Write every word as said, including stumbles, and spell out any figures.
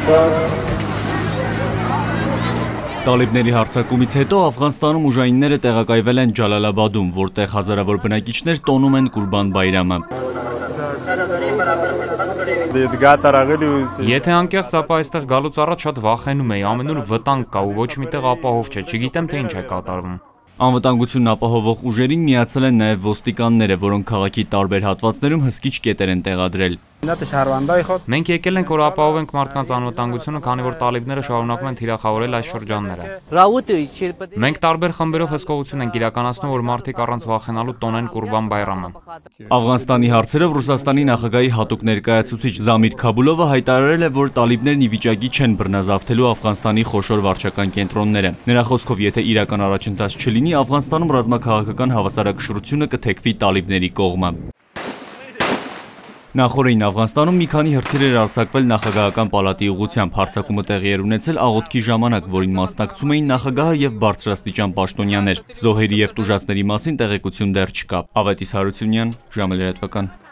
Տալիբների հարձակումից հետո Աֆղանստանում ուժայինները տեղակայվել են Ջալալաբադում, որտեղ հազարավոր բնակիչներ տոնում են Կուրբան Բայրամը։ Եթե անկեղծ, ապա այստեղ գալուց առաջ շատ վախենում էի, ամենուր վտանգ կա ու ոչ միտեղ ապահով չէ, չգիտեմ թե ինչ է կատարվում։ Անվտանգությունն ապահովող ուժերին միացել են նաև ոստիկանները, որոնք քաղաքի տարբեր հատվածներում հսկիչ կետեր են տեղադրել։ Մենք եկել ենք, որ ապահովենք մարդկանց անվտանգությունը, քանի որ տալիբները շարունակում են թիրախավորել այս շրջանները։ Մենք տարբեր խմբերով հսկողություն ենք իրականացնում, որ մարդիկ առանց վախենալու տոնեն Կուրբան Բայրամը։ Աֆղանստանի հարցերով Ռուսաստանի նախագահի հատուկ ներկայացուցիչ Զամիր Քաբուլովը հայտարարել է, որ տալիբներն ի վիճակի չեն բռնազավթելու Աֆղանստանի խոշոր վարչական կենտրոնները։ Նրա խոսքով, եթե իրական առաջընթաց չլինի, Աֆղանստանում ռազմաքաղաքական հավասարակշռությունը կթեքվի տալիբների կողմը։ Նախորդին Աֆղանստանում մի քանի հրթիռ էր արձակվել նախագահական պալատի ուղղությամբ, հարձակումը տեղի էր ունեցել աղոթքի ժամանակ, որին մասնակցում էին նախագահը եւ բարձրաստիճան պաշտոնյաներ։ Զոհերի եւ տուժածների մասին տեղեկություն դեռ չկա։ Ավետիս Հարությունյան, ժամը լրատվական։